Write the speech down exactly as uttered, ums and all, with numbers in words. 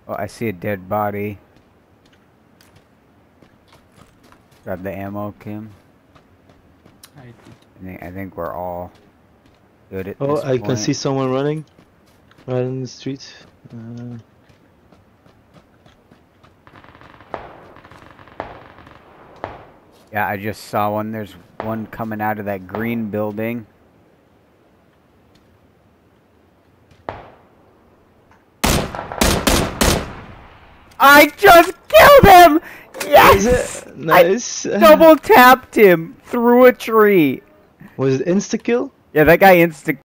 Oh, I see a dead body. Grab the ammo, Kim. I did. I think, I think we're all good at Oh, this I point. can see someone running right in the street. Uh, Yeah, I just saw one. There's one coming out of that green building. I just killed him! Yes! Is it? Nice. I double tapped him through a tree. Was it insta kill? Yeah, that guy insta